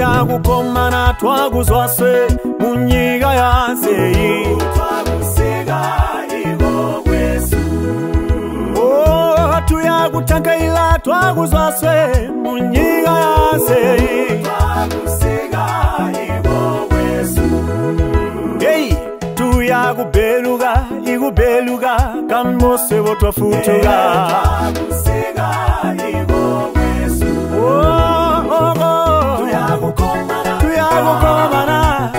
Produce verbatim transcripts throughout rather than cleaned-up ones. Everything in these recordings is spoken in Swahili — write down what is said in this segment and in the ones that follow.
tuyagukomana twaguzwaswe munyiga yanzeyi twagusiga ibo Yesu. Oh, tuyagutangaila twaguzwaswe munyiga yanzeyi twagusiga ibo Yesu. Hey, tuyagubeluga igubeluga kamose botwafutuga twagusiga ibo Yesu. Oh, oh, oh. Tuyagukomana tuyagukomana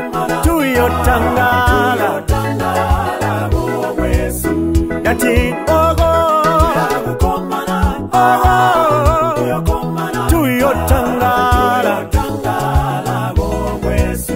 tuyotangala tuyotangala bo Yesu. Yati ogo tuyagukomana ogo tuyagukomana tuyotangala tuyotangala bo Yesu.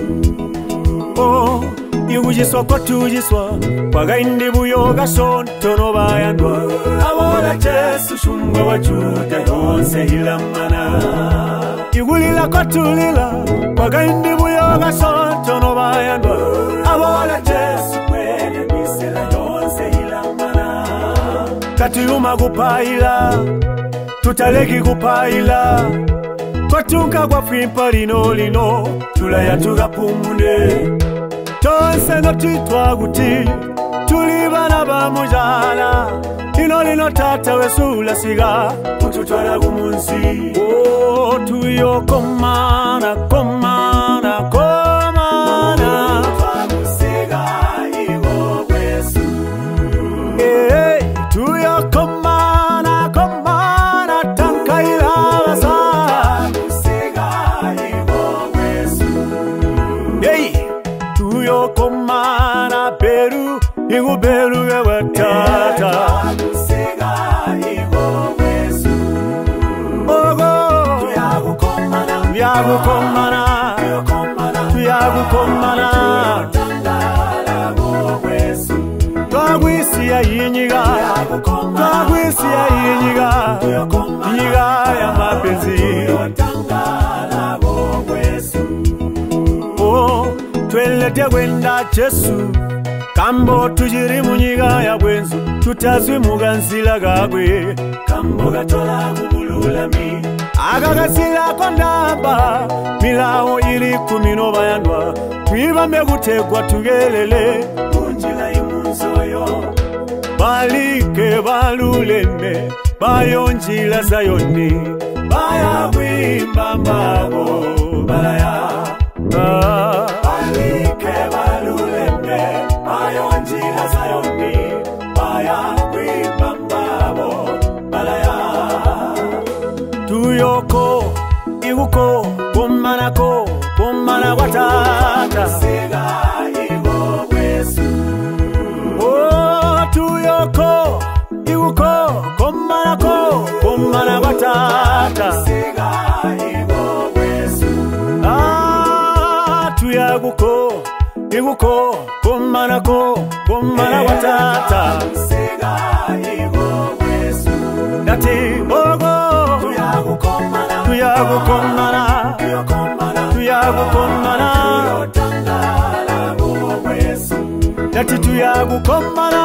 Oh, yugujiswa kwa tujiswa wagaindi buyoga sontono bayandwa abola Yesu shumwa wachuta yonse ilamana. Igulila kotulila wagaindi buyoga sontono bayandwa abola Yesu kwene misela yonse ilamana. Katuyuma kupaila tutaleki kupaila kwatunka kwa fimpa lino lino tulaya tugapumune tonse notitwa guti tulibana bamujana ino lino tata wesula siga ututwala kumunsi. Oh, tuyokomana komana komana twagusiga ibo Yesu. Hey, tuyokomana komana tankaila basa twagusiga ibo Yesu. Hey, tuyokomana beru igu beru ewe tata twagusiga ibo Yesu. Ogo tuyagukomana tuyagukomana tuyagukomana tuyotangala bo Yesu. Twagwisiya yinyiga twagwisiya yinyiga yinyiga ya mapenzi tuyotangala bo Yesu. Oh, twelete gwenda Yesu kambo tujiri munyiga ya bwenzu tutazwi muganzila gagwe kambo gatola kubululami agagasila kondamba milawo ili kumino bayandwa twibambe gutegwa tugelele munjila imunzoyo balike baluleme bayonjila zayoni bayabwimba mbabo balaya ah. Balike baluleme bayonjila zayoni bayabwimba mbabo balaya. Tuyoko iguko kumanako kumana watata siga ibo Yesu. Oh, tuyoko iguko kumanako kumana watata siga ibo Yesu. Ah, tuyaguko iguko kumanako kumana watata siga ibo Yesu. Dati ogo tuyagukomana tuyagukomana tuyagukomana tuyotangala bo Yesu. Dati tuyagukomana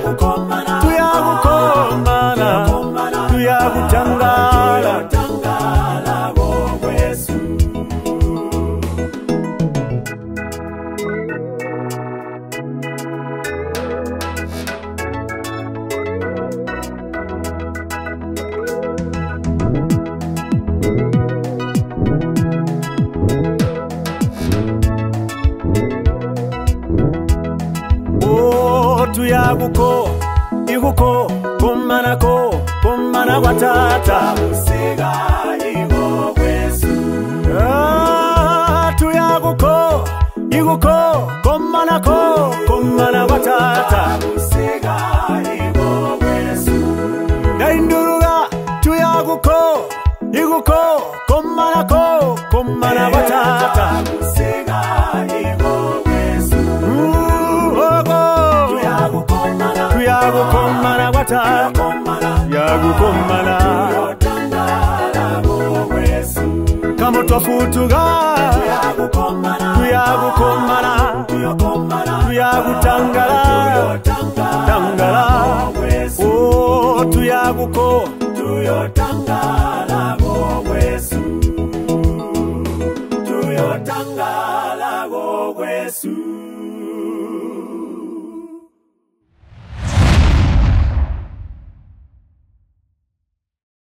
tuyagukomana tuyagutangala tuyotangala bo Yesu. Tuyaguko iguko kumanako kumana watata usiga ibo Yesu. Ah, tuyaguko iguko kumanako kumana watata usiga ibo Yesu. Dainduruga tuyaguko iguko kumanako kumana watata usiga ibo Yesu. Tuyagukomana wata yagukomana tuyotangala bo Yesu. Kamo twafutuga tuyagukomana tuyagutangala tangala bo Yesu. Oh, tuyaguko tuyotangala bo Yesu. Yesu.